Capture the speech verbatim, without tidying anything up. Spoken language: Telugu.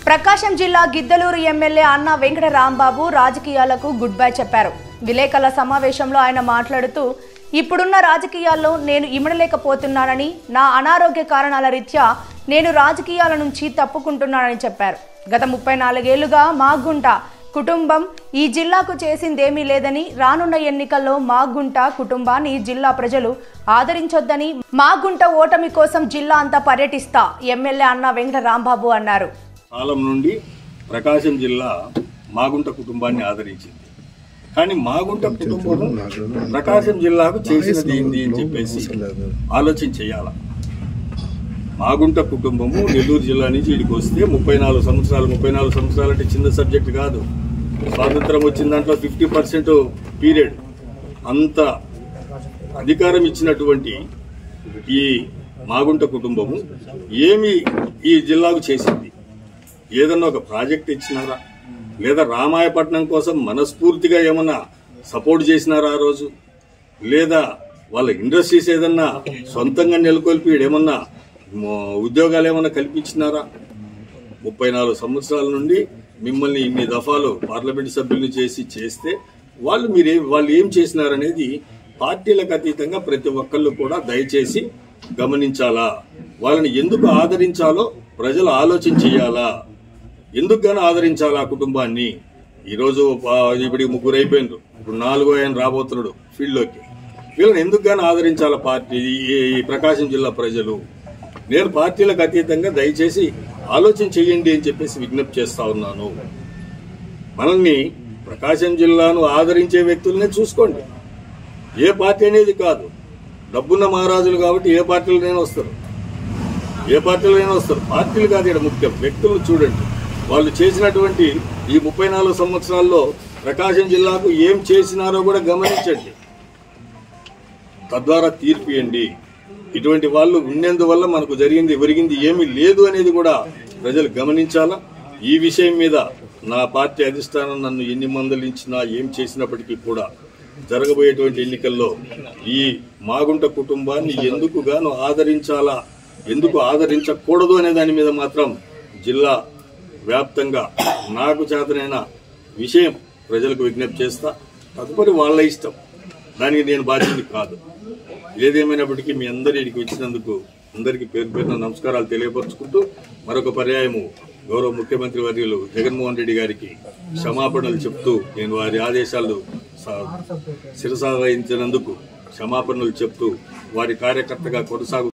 ప్రకాశం జిల్లా గిద్దలూరు ఎమ్మెల్యే అన్న వెంకట రాంబాబు రాజకీయాలకు గుడ్ బై చెప్పారు. విలేకరుల సమావేశంలో ఆయన మాట్లాడుతూ, ఇప్పుడున్న రాజకీయాల్లో నేను ఇమడలేకపోతున్నానని, నా అనారోగ్య కారణాల రీత్యా నేను రాజకీయాల నుంచి తప్పుకుంటున్నానని చెప్పారు. గత ముప్పై నాలుగేళ్లుగా మాగుంట కుటుంబం ఈ జిల్లాకు చేసిందేమీ లేదని, రానున్న ఎన్నికల్లో మాగుంట కుటుంబాన్ని జిల్లా ప్రజలు ఆదరించొద్దని, మాగుంట ఓటమి కోసం జిల్లా అంతా పర్యటిస్తా ఎమ్మెల్యే అన్న వెంకట రాంబాబు అన్నారు. కాలం నుండి ప్రకాశం జిల్లా మాగుంట కుటుంబాన్ని ఆదరించింది. కానీ మాగుంట కుటుంబం ప్రకాశం జిల్లాకు చేసినది ఏంటి అని చెప్పేసి ఆలోచన చేయాల. మాగుంట కుటుంబము నెల్లూరు జిల్లా నుంచి ఇక్కడికి వస్తే ముప్పై నాలుగు సంవత్సరాలు ముప్పై నాలుగు సంవత్సరాలు అంటే చిన్న సబ్జెక్ట్ కాదు. స్వాతంత్రం వచ్చిన దాంట్లో ఫిఫ్టీ పర్సెంట్ పీరియడ్ అంత అధికారం ఇచ్చినటువంటి ఈ మాగుంట కుటుంబము ఏమి ఈ జిల్లాకు చేసింది? ఏదన్నా ఒక ప్రాజెక్ట్ ఇచ్చినారా? లేదా రామాయపట్నం కోసం మనస్ఫూర్తిగా ఏమన్నా సపోర్ట్ చేసినారా ఆ రోజు? లేదా వాళ్ళ ఇండస్ట్రీస్ ఏదన్నా సొంతంగా నెలకొల్పి ఏమన్నా ఉద్యోగాలు ఏమన్నా కల్పించినారా? ముప్పై నాలుగు సంవత్సరాల నుండి మిమ్మల్ని ఇన్ని దఫాలు పార్లమెంట్ సభ్యులను చేసి చేస్తే వాళ్ళు మీరే వాళ్ళు ఏం చేసినారనేది పార్టీలకు అతీతంగా ప్రతి ఒక్కళ్ళు కూడా దయచేసి గమనించాలా. వాళ్ళని ఎందుకు ఆదరించాలో ప్రజలు ఆలోచన చేయాలా. ఎందుకు గానీ ఆదరించాలా కుటుంబాన్ని? ఈరోజు ఇప్పుడు ముగ్గురు అయిపోయినారు, ఇప్పుడు నాలుగో ఆయన రాబోతున్నాడు ఫీల్డ్లోకి. వీళ్ళని ఎందుకు గానీ ఆదరించాలా పార్టీ ఈ ప్రకాశం జిల్లా ప్రజలు? నేను పార్టీలకు అతీతంగా దయచేసి ఆలోచన చేయండి అని చెప్పేసి విజ్ఞప్తి చేస్తా ఉన్నాను. మనల్ని ప్రకాశం జిల్లాను ఆదరించే వ్యక్తులనే చూసుకోండి. ఏ పార్టీ అనేది కాదు, డబ్బున్న మహారాజులు కాబట్టి ఏ పార్టీలనైనా వస్తారు, ఏ పార్టీలైనా వస్తారు. పార్టీలు కాదు ఇక్కడ ముఖ్యం, వ్యక్తులు చూడండి. వాళ్ళు చేసినటువంటి ఈ ముప్పై నాలుగు సంవత్సరాల్లో ప్రకాశం జిల్లాకు ఏం చేసినారో కూడా గమనించండి. తద్వారా తీర్పు ఇవ్వండి. ఇటువంటి వాళ్ళు ఉన్నందువల్ల మనకు జరిగింది ఒరిగింది ఏమీ లేదు అనేది కూడా ప్రజలు గమనించాలా. ఈ విషయం మీద నా పార్టీ అధిష్టానం నన్ను ఎన్ని మందలించినా ఏం చేసినప్పటికీ కూడా జరగబోయేటువంటి ఎన్నికల్లో ఈ మాగుంట కుటుంబాన్ని ఎందుకు గాను ఆదరించాలా, ఎందుకు ఆదరించకూడదు అనే దాని మీద మాత్రం జిల్లా వ్యాప్తంగా నాకు చేతనైన విషయం ప్రజలకు విజ్ఞప్తి చేస్తా. తదుపరి వాళ్ళ ఇష్టం, దానికి నేను బాధ్యత కాదు. ఏదేమైనప్పటికీ మీ అందరికి వచ్చినందుకు అందరికీ పేరు పేరున నమస్కారాలు తెలియపరుచుకుంటూ మరొక పర్యాయము గౌరవ ముఖ్యమంత్రి వర్యులు జగన్మోహన్ రెడ్డి గారికి క్షమాపణలు చెప్తూ నేను వారి ఆదేశాలు శిరసావహించినందుకు క్షమాపణలు చెప్తూ వారి కార్యకర్తగా కొనసాగు